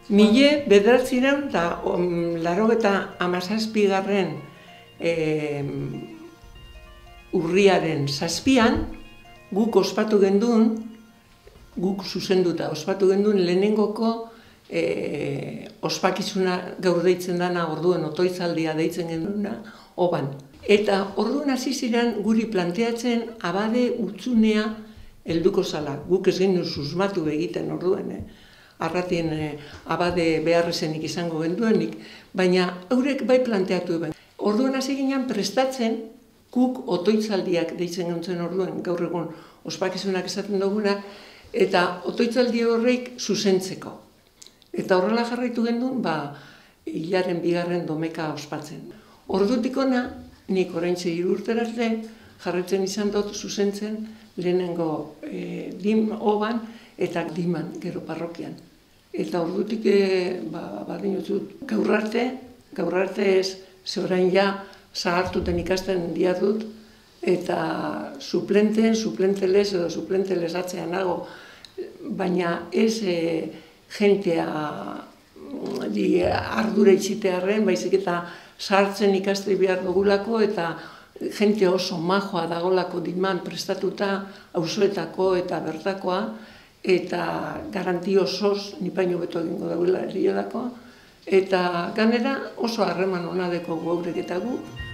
1987 urriaren 7an, guk ospatu gendun, guk zuzenduta ospatu gendun lehenengoko ospakizuna gaur deitzen dana, orduen otoitzaldia deitzen genduna, Oban. Eta orduan hasi ziren guri planteatzen abade utzunea helduko zala. Guk ez gendun susmatu egiten orduen, arratien abade beharrezenik izango genduenik, baina eurek bai planteatu eben. Orduan hasi ginen prestatzen, guk otoitzaldiak deitzen genduen orduen, gaur egun ospakizunak esaten dugunak, eta otoitzaldi horreik zuzentzeko. Eta horrela jarraitu gendun, hilaren 2. domeka ospatzen. Ordutik ona, nik oraintxe 3 urtera arte, jarraitzen izan dut zuzentzen lehenengo Oban eta Diman, gero parrokian. Eta ordutik badinutut gaur arte ez, ze orain ja zahartuten ikasten diatut, eta suplenteles edo suplenteles atzean nago, baina ez jentea ardura itxitearren, baizik eta sartzen ikaste behar dugulako, eta jente oso majoa dagolako Diman prestatuta, auzoetako eta bertakoa, eta garanti osoz, nipaino beto egingo dagoela herriolako, eta ganera oso harreman ona deko gaurek eta gu.